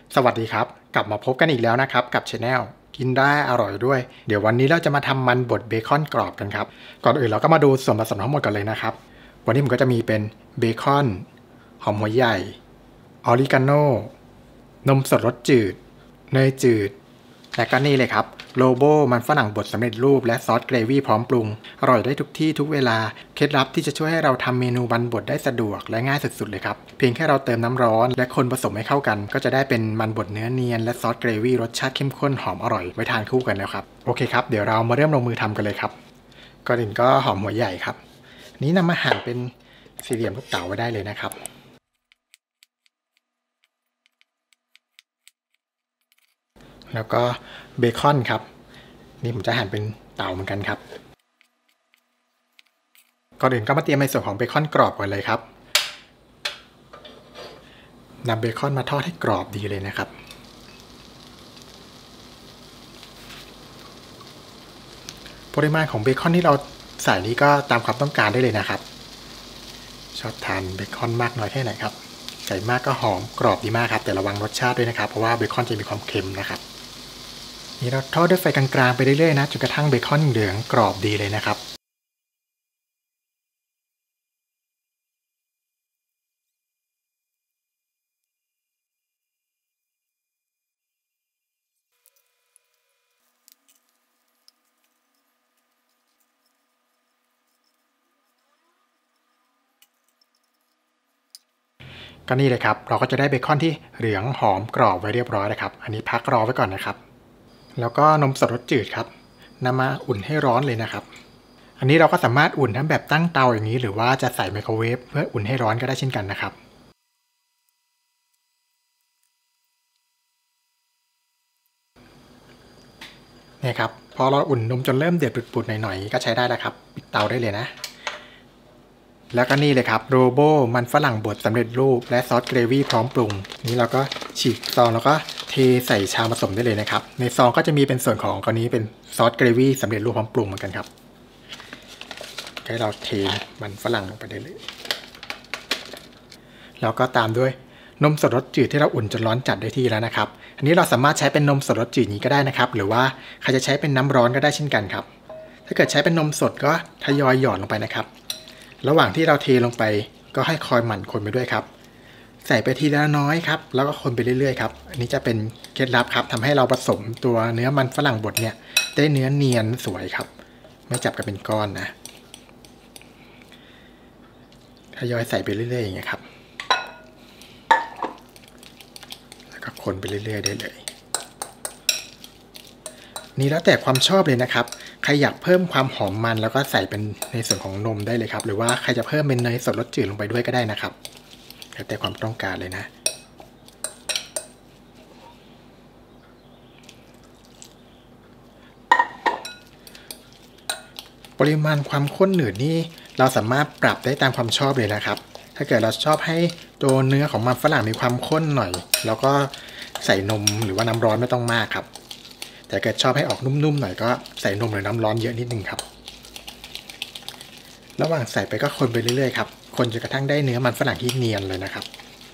สวัสดีครับกลับมาพบกันอีกแล้วนะครับกับช anel กินได้อร่อยด้วยเดี๋ยววันนี้เราจะมาทำมันบดเบคอนกรอบกันครับก่อนอื่นเราก็มาดูส่วนผสมทั้งหมดกันเลยนะครับวันนี้ผมก็จะมีเป็นเบคอนหอมหัวใหญ่ออริกาโนนมสดรสจืดเนยจืดและก็นี่เลยครับโลโบมันฝรั่งบดสำเร็จรูปและซอสเกรวี่พร้อมปรุงอร่อยได้ทุกที่ทุกเวลาเคล็ดลับที่จะช่วยให้เราทำเมนูมันบดได้สะดวกและง่ายสุดๆเลยครับเพียงแค่เราเติมน้ำร้อนและคนผสมให้เข้ากันก็จะได้เป็นมันบดเนื้อเนียนและซอสเกรวี่รสชาติเข้มข้นหอมอร่อยไว้ทานคู่กันแล้วครับโอเคครับเดี๋ยวเรามาเริ่มลงมือทำกันเลยครับก่อนอื่นก็หอมหัวใหญ่ครับนี้นำมาหั่นเป็นสี่เหลี่ยมลูกเต๋าไว้ได้เลยนะครับแล้วก็เบคอนครับนี่ผมจะหั่นเป็นเต๋าเหมือนกันครับก่อนอื่นก็มาเตรียมในส่วนของเบคอนกรอบก่อนเลยครับนำเบคอนมาทอดให้กรอบดีเลยนะครับปริมาณของเบคอนที่เราใส่นี้ก็ตามความต้องการได้เลยนะครับชอบทานเบคอนมากน้อยแค่ไหนครับใส่มากก็หอมกรอบดีมากครับแต่ระวังรสชาติด้วยนะครับเพราะว่าเบคอนจะมีความเค็มนะครับนี่เราทอดด้วยไฟกลางๆไปเรื่อยๆนะจนกระทั่งเบคอนเหลืองกรอบดีเลยนะครับก็นี่เลยครับเราก็จะได้เบคอนที่เหลืองหอมกรอบไว้เรียบร้อยแล้วครับอันนี้พักรอไว้ก่อนนะครับแล้วก็นมสดรสจืดครับนำมาอุ่นให้ร้อนเลยนะครับอันนี้เราก็สามารถอุ่นทั้งแบบตั้งเตาอย่างนี้หรือว่าจะใส่ไมโครเวฟเพื่ออุ่นให้ร้อนก็ได้เช่นกันนะครับนี่ครับพอเราอุ่นนมจนเริ่มเดือดปุดๆหน่อยๆก็ใช้ได้แล้วครับปิดเตาได้เลยนะแล้วก็นี่เลยครับโรโบมันฝรั่งบดสำเร็จรูปและซอสเกรวี่พร้อมปรุงนี้เราก็ฉีกซองแล้วก็เทใส่ชามผสมได้เลยนะครับในซองก็จะมีเป็นส่วนของกรณีเป็นซอสเกรวี่สำเร็จรูปพร้อมปรุงเหมือนกันครับให้เราเทมันฝรั่งลงไปได้เลยแล้วก็ตามด้วยนมสดรสจืดที่เราอุ่นจนร้อนจัดได้ที่แล้วนะครับอันนี้เราสามารถใช้เป็นนมสดรสจืดนี้ก็ได้นะครับหรือว่าใครจะใช้เป็นน้ำร้อนก็ได้เช่นกันครับถ้าเกิดใช้เป็นนมสดก็ทยอยหยอดลงไปนะครับระหว่างที่เราเทลงไปก็ให้คอยหมั่นคนไปด้วยครับใส่ไปทีละน้อยครับแล้วก็คนไปเรื่อยๆครับอันนี้จะเป็นเคล็ดลับครับทำให้เราผสมตัวเนื้อมันฝรั่งบดเนี่ยได้เนื้อเนียนสวยครับไม่จับกันเป็นก้อนนะทยอยใส่ไปเรื่อยๆอย่างเงี้ยครับแล้วก็คนไปเรื่อยๆได้เลยนี่แล้วแต่ความชอบเลยนะครับใครอยากเพิ่มความหอมมันแล้วก็ใส่เป็นในส่วนของนมได้เลยครับหรือว่าใครจะเพิ่มเป็นเนยสดรสจืดลงไปด้วยก็ได้นะครับแล้วแต่ความต้องการเลยนะปริมาณความข้นหนืดนี่เราสามารถปรับได้ตามความชอบเลยนะครับถ้าเกิดเราชอบให้ตัวเนื้อของมันฝรั่งมีความข้นหน่อยแล้วก็ใส่นมหรือว่าน้ำร้อนไม่ต้องมากครับแต่เกิดชอบให้ออกนุ่มๆหน่อยก็ใส่นมหรือน้ำร้อนเยอะนิดนึงครับระหว่างใส่ไปก็คนไปเรื่อยๆครับคนจนกระทั่งได้เนื้อมันฝรั่งที่เนียนเลยนะครับ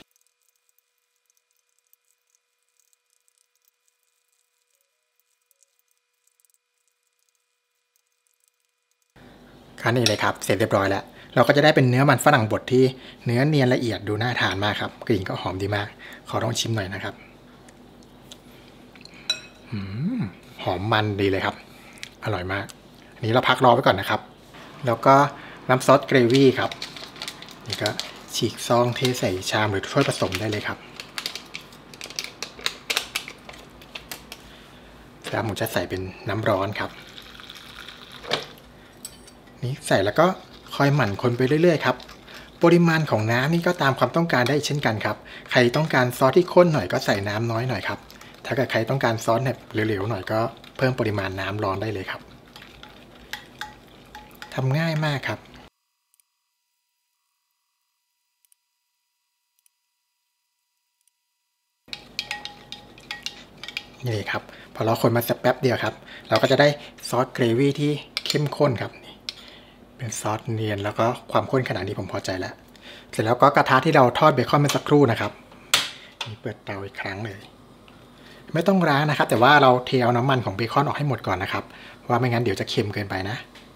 อันนี้เลยครับเสร็จเรียบร้อยแล้วเราก็จะได้เป็นเนื้อมันฝรั่งบดที่เนื้อเนียนละเอียดดูน่าทานมากครับกลิ่นก็หอมดีมากขอลองชิมหน่อยนะครับหอมมันดีเลยครับอร่อยมากอันนี้เราพักรอไว้ก่อนนะครับแล้วก็น้ำซอสเกรวี่ครับนี่ก็ฉีกซองเทใส่ชามหรือถ้วยผสมได้เลยครับแล้วผมจะใส่เป็นน้ำร้อนครับนี่ใส่แล้วก็คอยหมั่นคนไปเรื่อยๆครับปริมาณของน้ำนี่ก็ตามความต้องการได้เช่นกันครับใครต้องการซอสที่ข้นหน่อยก็ใส่น้ำน้อยหน่อยครับถ้าเกิดใครต้องการซอสแบบเหลวๆหน่อยก็เพิ่มปริมาณน้ำร้อนได้เลยครับทำง่ายมากครับนี่ครับพอเราคนมาสักแป๊บเดียวครับเราก็จะได้ซอสเกรวี่ที่เข้มข้นครับเป็นซอสเนียนแล้วก็ความข้นขนาดนี้ผมพอใจแล้ว เสร็จแล้วก็กระทะที่เราทอดเบคอนเมื่อสักครู่นะครับนี่เปิดเตาอีกครั้งเลยไม่ต้องล้างนะครับแต่ว่าเราเทเอาน้ำมันของเบคอนออกให้หมดก่อนนะครับว่าไม่งั้นเดี๋ยวจะเค็มเกินไปนะ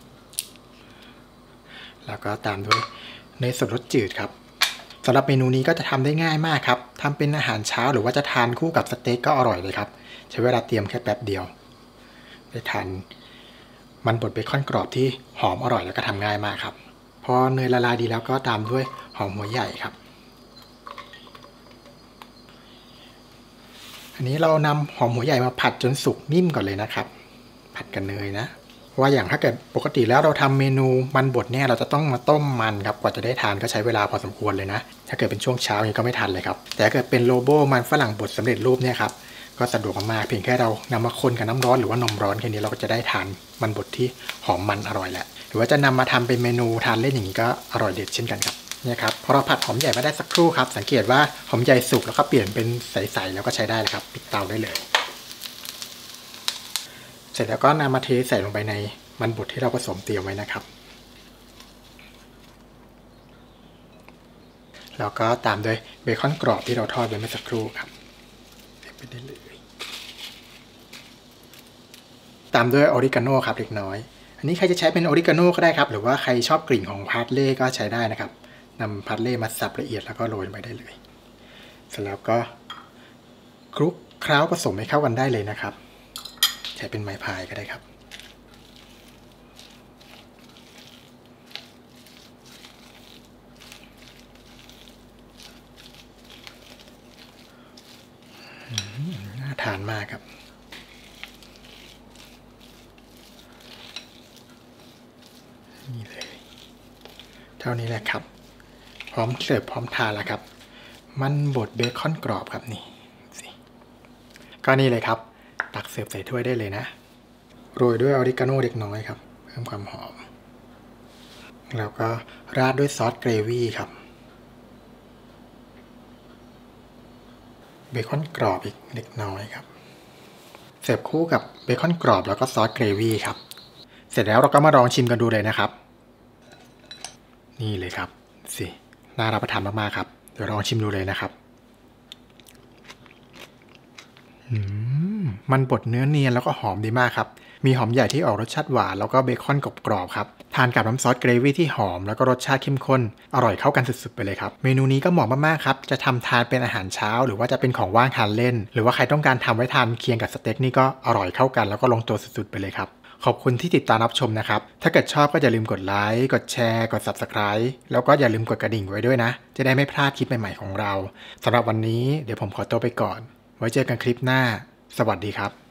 แล้วก็ตามด้วยเนยสดรสจืดครับสำหรับเมนูนี้ก็จะทำได้ง่ายมากครับทำเป็นอาหารเช้าหรือว่าจะทานคู่กับสเต็กก็อร่อยเลยครับใช้เวลาเตรียมแค่แป๊บเดียวได้ทานมันบดเบคอนกรอบที่หอมอร่อยแล้วก็ทำง่ายมากครับพอเนยละลายดีแล้วก็ตามด้วยหอมหัวใหญ่ครับอันนี้เรานำหอมหัวใหญ่มาผัดจนสุกนิ่มก่อนเลยนะครับผัดกับเนยนะว่าอย่างถ้าเกิดปกติแล้วเราทำเมนูมันบดเนี่ยเราจะต้องมาต้มมันครับกว่าจะได้ทานก็ใช้เวลาพอสมควรเลยนะถ้าเกิดเป็นช่วงเช้านี่ก็ไม่ทันเลยครับแต่ถ้าเกิดเป็นโลโบมันฝรั่งบดสำเร็จรูปเนี่ยครับก็สะดวกมากเพียงแค่เรานำมาคนกับน้ำร้อนหรือว่านมร้อนแค่นี้เราก็จะได้ทานมันบดที่หอมมันอร่อยแหละหรือว่าจะนำมาทำเป็นเมนูทานเล่นอย่างนี้ก็อร่อยเด็ดเช่นกันครับเนี่ยครับพอเราผัดหอมใหญ่มาได้สักครู่ครับสังเกตว่าหอมใหญ่สุกแล้วก็เปลี่ยนเป็นใสๆแล้วก็ใช้ได้แล้วครับปิดเตาได้เลยเสร็จแล้วก็นำมาเทใส่ลงไปในมันบดที่เราผสมเตรียมไว้นะครับแล้วก็ตามด้วยเบคอนกรอบที่เราทอดไว้เมื่อสักครู่ครับไปได้เลยตามด้วยออริกาโน่ครับเล็กน้อยอันนี้ใครจะใช้เป็นออริกาโน่ก็ได้ครับหรือว่าใครชอบกลิ่นของพาร์สเล่ก็ใช้ได้นะครับนำพาร์สเล่มาสับละเอียดแล้วก็โรยลงไปได้เลยเสร็จแล้วก็คลุกเคล้าผสมให้เข้ากันได้เลยนะครับใช้เป็นไม้พายก็ได้ครับน่าทานมากครับนี่เลยเท่านี้แหละครับพร้อมเสิร์ฟพร้อมทานแล้วครับมันบดเบคอนกรอบครับนี่สิก็นี่เลยครับตักเสิร์ฟใส่ถ้วยได้เลยนะโรยด้วยออริกาโน่เล็กน้อยครับเพิ่มความหอมแล้วก็ราดด้วยซอสเกรวี่ครับเบคอนกรอบอีกเล็กน้อยครับเสิร์ฟคู่กับเบคอนกรอบแล้วก็ซอสเกรวี่ครับเสร็จแล้วเราก็มาลองชิมกันดูเลยนะครับนี่เลยครับสิน่ารับประทานมากๆครับเดี๋ยวลองชิมดูเลยนะครับมันบดเนื้อเนียนแล้วก็หอมดีมากครับมีหอมใหญ่ที่ออกรสชาติหวานแล้วก็เบคอนกรอบๆครับทานกับน้ำซอสเกรวี่ที่หอมแล้วก็รสชาติเข้มข้นอร่อยเข้ากันสุดๆไปเลยครับเมนูนี้ก็เหมาะมากๆครับจะทำทานเป็นอาหารเช้าหรือว่าจะเป็นของว่างทานเล่นหรือว่าใครต้องการทำไว้ทานเคียงกับสเต็กนี่ก็อร่อยเข้ากันแล้วก็ลงตัวสุดๆไปเลยครับขอบคุณที่ติดตามรับชมนะครับถ้าเกิดชอบก็อย่าลืมกดไลค์กดแชร์กด Subscribe แล้วก็อย่าลืมกดกระดิ่งไว้ด้วยนะจะได้ไม่พลาดคลิปใหม่ๆของเราสำหรับวันนี้เดี๋ยวผมขอตัวไปก่อนไว้เจอกันคลิปหน้าสวัสดีครับ